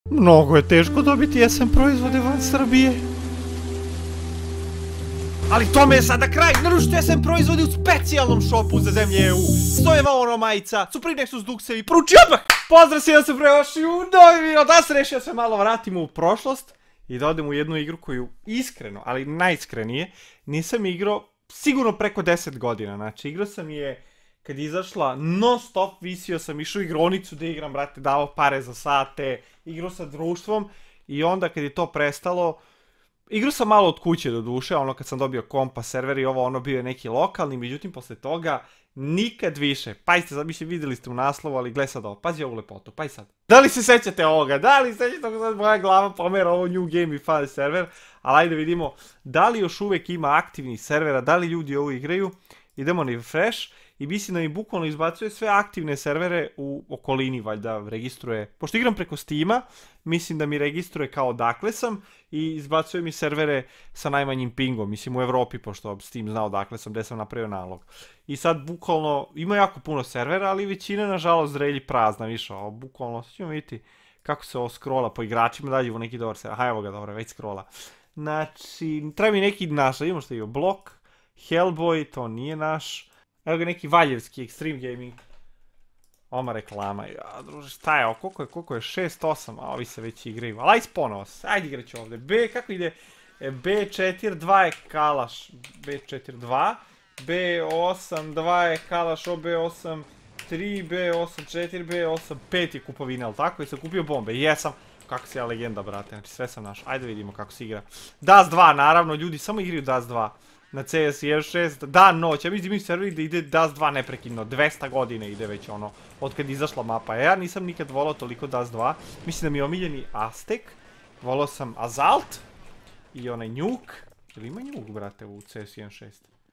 Mnogo je teško dobiti SM proizvode van Srbije. Ali tome je sada kraj! Naručite SM proizvode u specijalnom shopu za zemlje EU. Stojeva ono majica, Supreme Nexus duksevi, poruči odmah! Pozdrav si da se prevaši u novi video, da se rešio se malo vratimo u prošlost i da odem u jednu igru koju iskreno, ali najiskrenije, nisam igrao sigurno preko 10 godina. Znači, igrao sam je kad je izašla non stop, visio sam, išao u igronicu da igram, brate, davao pare za sate, igrao sa društvom i onda kad je to prestalo, igrao sam malo od kuće do duše, ono kad sam dobio kompa, server i ovo, ono bio je neki lokalni, međutim posle toga nikad više. Pazite, sad mislim vidjeli ste u naslovu, ali gle sad ovo, pazi ovu lepotu, pazi sad. Da li se sećate ovoga? Da li se sećate kako sad moja glava pomera ovo New Game i Fun server? Ali ajde vidimo da li još uvek ima aktivnih servera, da li ljudi ovo igraju. Idemo na refresh i mislim da mi bukvalno izbacuje sve aktivne servere u okolini, valjda registruje. Pošto igram preko Steama, mislim da mi registruje kao odakle sam i izbacuje mi servere sa najmanjim pingom, mislim u Evropi, pošto Steam zna odakle sam, gde sam napravio nalog. I sad bukvalno, ima jako puno servera, ali većina nažalost zrelji prazna, više, ovo bukvalno, sad ćemo vidjeti kako se ovo scrolla po igračima, dalje u neki dobar server, aha evo ga, dobro, već scrolla. Znači, treba mi neki naš, vidimo što je Blok, Hellboy, to nije naš. Evo ga neki valjevski, Extreme Gaming. Oma reklama, ja druže, šta je ovo, koliko je, 6-8, a ovi se već igraju. Ali aj sponovo se, ajde igraću ovde. B, kako ide? B4-2 je kalaš, B4-2. B8-2 je kalaš, OB8-3, B8-4, B8-5 je kupovina, ali tako? I sam kupio bombe, jesam. Kako si ja legenda, brate, znači sve sam našao. Ajde vidimo kako se igra. Dust 2, naravno, ljudi samo igraju Dust 2. Na CS 1.6, dan, noć, ja mislim server da ide Dust 2 neprekidno, 200 godine ide već ono, od kad izašla mapa. Ja nisam nikad volao toliko Dust 2, mislim da mi je omiljeni Aztek, volao sam Azalt i onaj Nuke, ili ima Nuke, brate, u CS 1.6?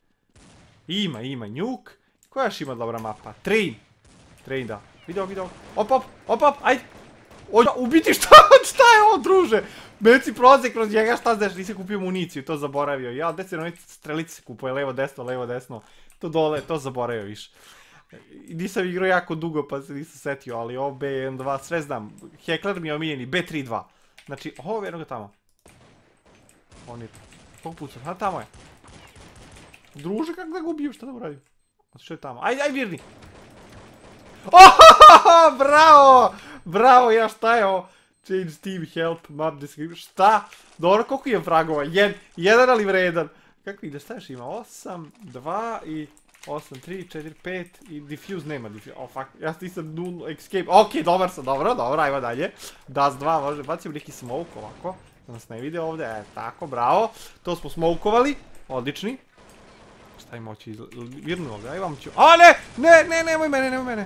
Ima Nuke, koja još ima dobra mapa? Train, da, vidio, op, ajde, ubiti šta je ovo, druže? Meci proze kroz njega, šta znaš, nisam kupio municiju, to zaboravio. Ja, gde se strelice se kupuje, levo, desno, to dole, to zaboravio više. Nisam igrao jako dugo, pa se nisam setio, ali ovo B1-2, sve znam. Heckler mi je omiljeni, B3-2. Znači, ovo je jednoga tamo. On je, kog puca, ha, tamo je. Druže, kako da ga ubijem, šta da uradim? Što je tamo, aj, virni. Ohohoho, bravo, ja šta je ovo? Change team, help, map description, šta? Dobro, koliko je fragova? Jedan ali vredan. Kako ide, šta još ima? 8, 2 i 8, 3, 4, 5 i diffuse nema diffuse. Oh fuck, ja nisam null escape. Ok, dobar sam, dobro, ajmo dalje. Dust 2, može, bacimo neki smoke ovako. Da nas ne vide ovde, tako, bravo. To smo smokeovali, odlični. Šta ima oći, virnuo ga, ajmo ću. A ne, nemoj mene.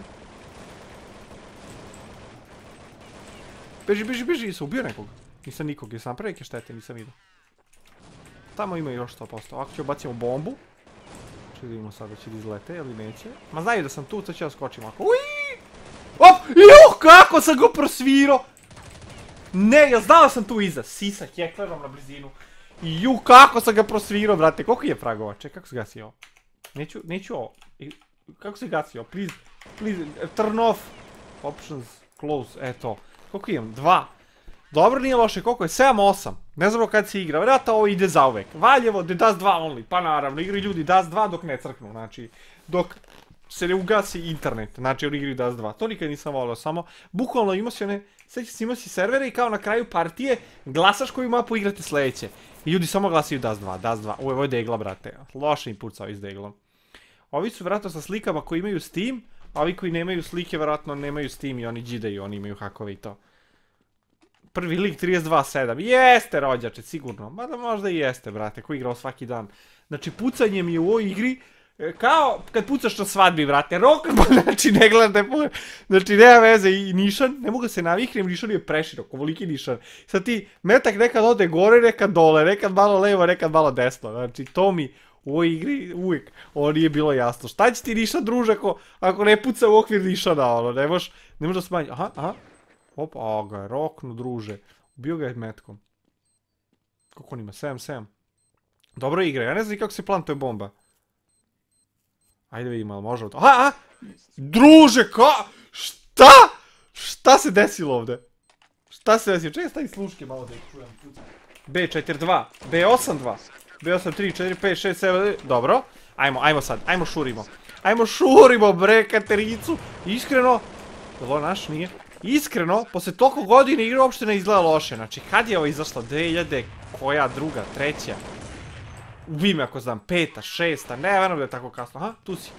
Beži, nisam ubio nekog. Nisam nikog, jesam preke štete, nisam vidio. Tamo ima još 100%. Ako ću bacimo bombu. Če vidimo sad da će da izlete ili neće. Ma znaju da sam tu, sad ću da skočim ovako. Uiii! Op! Kako sam go prosvirao! Ne, ja znao sam tu iza. Sisa Hecklerom na blizinu. Kako sam ga prosvirao, brate. Koliko je pragova? Čekaj, kako se gasi ovo? Neću ovo. Kako se gasi ovo? Please, turn off. Options, close, eto. Koliko imam? 2. Dobro, nije loše, koliko je? 7-8. Ne znamo kad se igra, vjerojatno ovo ide zauvek. Valjevo, The Dust 2 only, pa naravno, igraju ljudi Dust 2 dok ne crknu, znači, dok se ne ugasi internet, znači oni igraju Dust 2. To nikad nisam volio, samo, bukvalno imao si servere i kao na kraju partije glasaš koju mapu igrate sledeće. I ljudi samo glasaju Dust 2. Ovo je degla, brate, loše im pucao iz deglom. Ovi su vjerojatno sa slikama koji imaju Steam, a ovi koji nemaju slike, vjerojatno nemaju Steam i oni džidaju, oni imaju hakove i to. Prvi lik 32.7, jeste rođače, sigurno, mada možda i jeste, brate, ko igrao svaki dan. Znači, pucanje mi je u ovoj igri, kao kad pucaš na svadbi, brate, znači ne gledate, znači nema veze i nišan, ne mogu se naviknem, nišan je preširok, ovoliki nišan. Sad ti, metak nekad ode gore, nekad dole, nekad malo levo, nekad malo desno, znači to mi u ovoj igri uvijek, ovo nije bilo jasno. Šta će ti nišan, druže, ako ne puca u okvir nišana, ono, ne možeš da smanji, aha. Opa, ga je roknu, druže. Ubio ga je metkom. Kako on ima? 7-7. Dobro igra, ja ne znam kako se plantuje bomba. Ajde vidimo, ali može... Druže, šta? Šta se desilo ovde? Šta se desio? Čekaj, stavi sluške malo da ih čujem. B4-2, B8-2, B8-3-4-5-6-7, dobro. Ajmo sad, ajmo šurimo. Ajmo šurimo bre, Katericu. Iskreno, ovo naš nije. Iskreno, posle toliko godine igra uopšte ne izgleda loše. Znači, kad je ovo izašla? 2000, koja druga, treća? Ubi me ako znam, 5, 6, ne verujem da je tako kasno. Aha, tu si.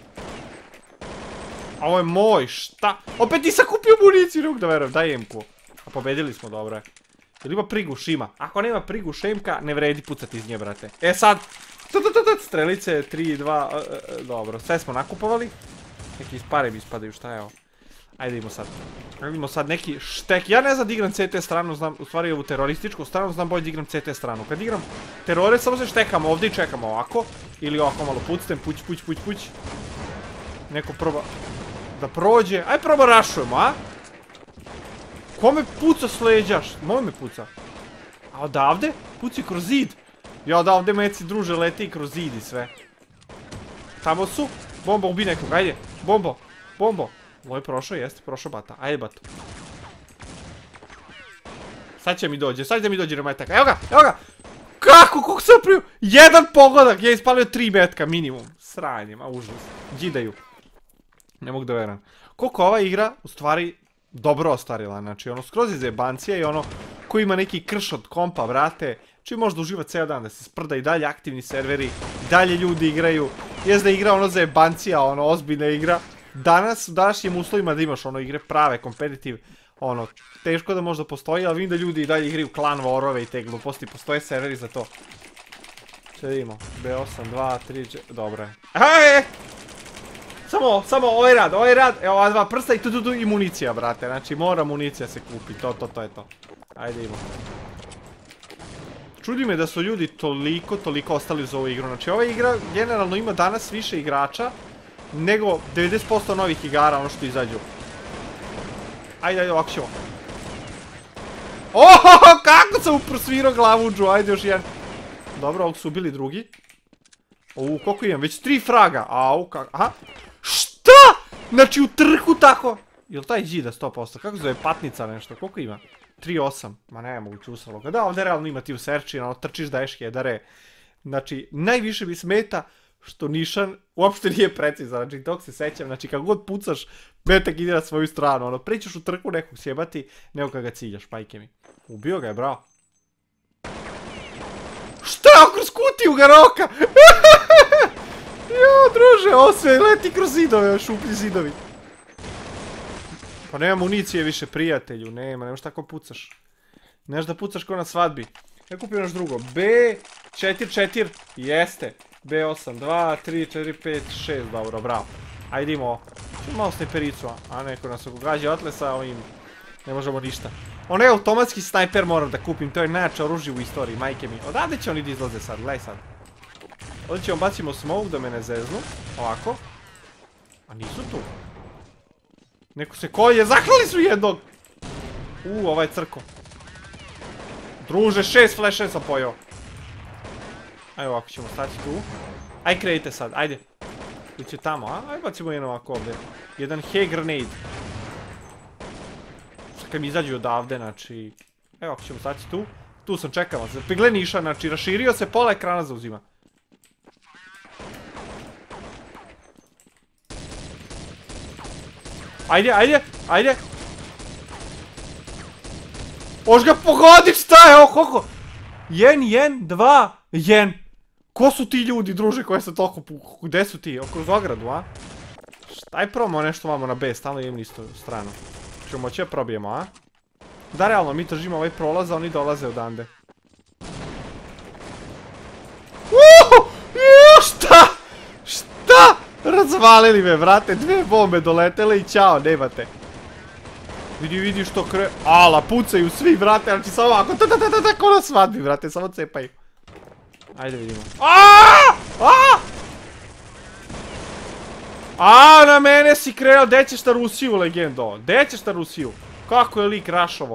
A ovo je moj, šta? Opet nisam kupio municiju, ne mogu da verujem, daj M-ku. A pobedili smo, dobro je. Jel ima priguš, ima. Ako nema priguš M-ka, ne vredi pucati iz nje, brate. E sad, strelice, 3, 2, dobro, sve smo nakupovali. Neki iz pare mi ispadaju, šta je ovo? Ajde idemo sad. Idemo sad neki štek. Ja ne znam da igram CT stranu, znam, u stvari ovu terorističku stranu, znam bolje da igram CT stranu. Kad igram terore, samo se štekam ovdje i čekam ovako. Ili ovako malo puctem, puć. Neko proba da prođe. Ajde proba rašujemo, a? Ko me puca s leđa? Moj me puca. A odavde? Puci kroz zid. Ja odavde meci druže leti kroz zid i sve. Tamo su. Bomba, ubi nekog, ajde. Bombo. Ovo je prošao, jeste, prošao bata. Ajde bato. Sad će mi dođe remetak. Evo ga! Kako sam priju? Jedan pogodak, ja ispalio 3 metka minimum. Sranjem, a užas. Đidaju. Ne mogu da veram. Koliko ova igra, u stvari, dobro ostarila. Znači, ono, skroz iz jebancija i ono, ko ima neki krš od kompa, vrate. Či možda uživa ceo dan da se sprda i dalje aktivni serveri, i dalje ljudi igraju. Jes da igra ono za jebancija, ono, ozbiljna igra. Danas, u današnjim uslovima da imaš ono igre prave, kompetitiv, ono, teško da možda postoji, ali vidim da ljudi i dalje igraju klan warove i te gluposti, postoje serveri za to. Sve vidimo, B8, 2, 3, 4, dobro je. Ajde! Samo ovaj rad, evo ova dva prsta i tu i municija, brate, znači mora municija se kupi, to je to. Ajde idemo. Čudi me da su ljudi toliko ostali uz ovu igru, znači ova igra generalno ima danas više igrača nego 90% novih igara, ono što izađu. Ajde, ovako ćemo. Ohoho, kako sam uprosvirao glavuđu, ajde još jedan. Dobro, ovog su ubili drugi. Koliko imam, već 3 fraga. Aha. Šta? Znači u trku tako. Jel taj Đida 100%, kako zove patnica nešto, koliko ima? 3-8, ma ne mogu čusalo ga. Da, ovdje realno ima ti u serči, ono, trčiš daješ hedare. Znači, najviše mi smeta što Nišan uopšte nije precizan, znači tog se sećam, znači kako god pucaš, metak ide na svoju stranu, ono, prećeš u trku nekog sjebati, nego kad ga ciljaš, majke mi. Ubio ga je, bravo. Šta, kroz kutiju ga roka? Jo, druže, ovo sve leti kroz zidove, šuplji zidovi. Pa nema municije više, prijatelju, nemaš tako pucaš. Nemaš da pucaš ko na svadbi. Ja kupio naš drugo, B4-4, jeste. B8, 2, 3, 4, 5, 6, dobro, bravo. Ajde imamo ovo. Malo snajpericu, a neko nas gađa otlesa, ovim ne možemo ništa. Onaj automatski snajper moram da kupim, to je najjače oružje u istoriji, majke mi. Odavde će oni da izlaze sad, gledaj sad. Ovdje ćemo bacimo smoke da me ne zeznu, ovako. A nisu tu. Neko se kolje, zaklali su jednog! Ovaj crko. Druže, 6 flashe sam pojao. Ajde ovako ćemo stati tu. Aj krenite sad, ajde. Iće tamo, a? Ajde bacimo jedan ovako ovdje. Jedan hay grenade. Sad kad mi izađu odavde, znači... Evo ako ćemo stati tu. Tu sam čekao se. Pegle Niša, znači raširio se, pola ekrana zauzima. Ajde. Oš ga pogodit, šta je ovo, koliko? 1, 2, 1. Ko su ti ljudi, druže, koje se toliko gde su ti? Kroz ogradu, a? Aj probamo nešto vamo na B, stalno imam istu stranu. Ćemo moći da probijemo, a? Da, realno, mi držimo ovaj prolaz, a oni dolaze odande. Šta? Razvalili me, vrate, 2 bombe doletele i ćao, nemate. Vidi što ala, pucaju svi, vrate, znači samo ovako, ko na svadbi, vrate, samo cepaju. Ajde vidimo. Na mene si krenuo, gde ćeš ta Rusiju, legendo? Gde ćeš ta Rusiju? Kako je lik rašovo?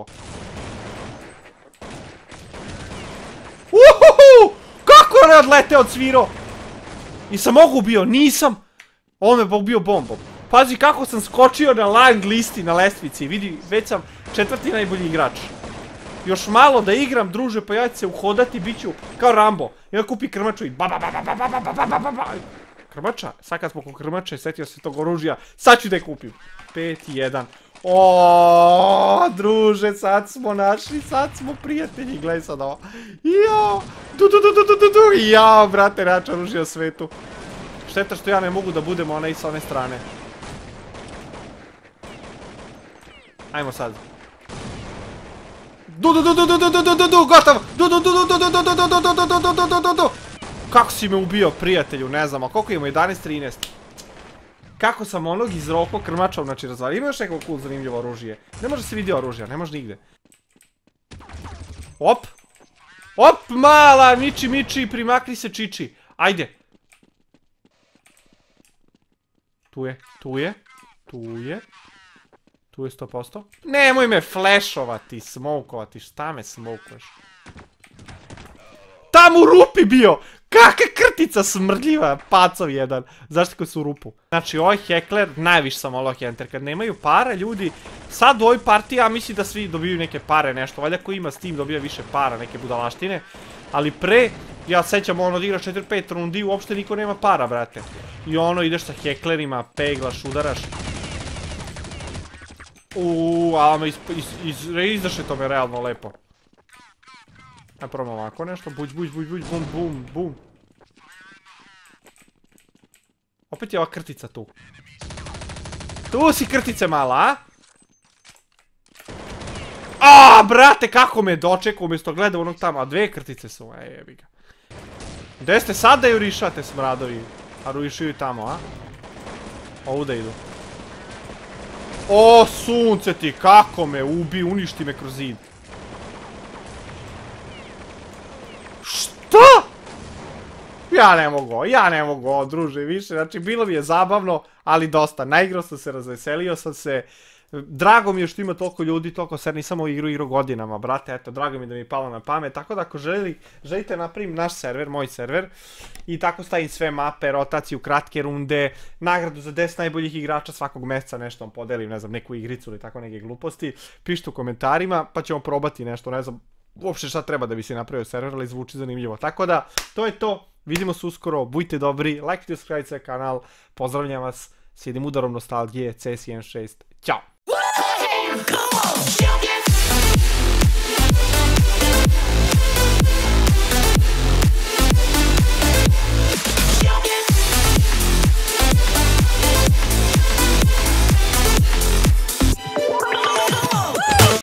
Kako je odleteo od sviro? Nisam mogu ubio, nisam. On me ubio bombom. Pazi kako sam skočio na lang listi na lestvici. Vidi, već sam 4. najbolji igrač. Još malo da igram, druže, pa ja ću se uhodati, bit ću kao Rambo. I onda kupi krmaču i krmača? Sad kad smo kod krmače, setio se tog oružja. Sad ću da je kupim. 5-1. Oooo, druže, sad smo našli, sad smo prijatelji, gledaj sad ovo. Jao, jao, brate, najjače oružje u svetu. Šteta što ja ne mogu da budem onaj s one strane. Ajmo sad. Gotovo! Kako si me ubio, prijatelju, ne znam, a koliko imamo, 11-13. Kako sam onog iz roko krmačom, znači razvali. Ima još neko cool zanimljivo oružje. Ne može se vidi oružja, ne može nigde. Op! Op, mala, miči, primakni se čiči. Ajde. Tu je. Tu je 100%. Nemoj me flashovati, smokovati, šta me smokuješ? Tamo u rupi bio! Kakva krtica smrdljiva, pacov jedan. Zašto koji su u rupu? Znači, ovaj hekler, najviše sam volao Hunter. Kad nemaju para, ljudi, sad u ovoj partiji, ja mislim da svi dobiju neke pare, nešto. Valjda ko ima Steam dobija više para, neke budalaštine. Ali pre, ja sećam ono da igraš 4-5 rundi, uopšte niko nema para, brate. I ono, ideš sa heklerima, peglaš, udaraš. A me izdaše to me realno lepo. Ajde probam ovako nešto, buć, bum. Opet je ova krtica tu. Tu si krtice mala, a? Aaaa, brate, kako me dočekao umjesto gleda onog tamo, a dve krtice su, jebi ga. Gde ste sad da jurišate, smradovi? A jurišaju tamo, a? Ovuda idu. O, sunce ti, kako me ubi, uništi me kroz zid. Šta? Ja ne mogu, druže, više, znači bilo mi je zabavno, ali dosta, naigrao sam se, razveselio sam se, drago mi je što ima toliko ljudi, toliko ser, nisam ovu igru godinama, brate, eto, drago mi je da mi je palo na pamet, tako da ako želite napravim naš server, moj server, i tako stavim sve mape, rotaciju, kratke runde, nagradu za 10 najboljih igrača svakog mjeseca, nešto vam podelim, ne znam, neku igricu ili tako neke gluposti, pišite u komentarima, pa ćemo probati nešto, ne znam, uopšte šta treba da bi se napravio server, ali zvuči zanimljivo. Tako da, to je to. Vidimo se uskoro, budite dobri, lajkite, subscribe kanal, pozdravljam vas s jednim udarom nostalgije, CS16. Ćao!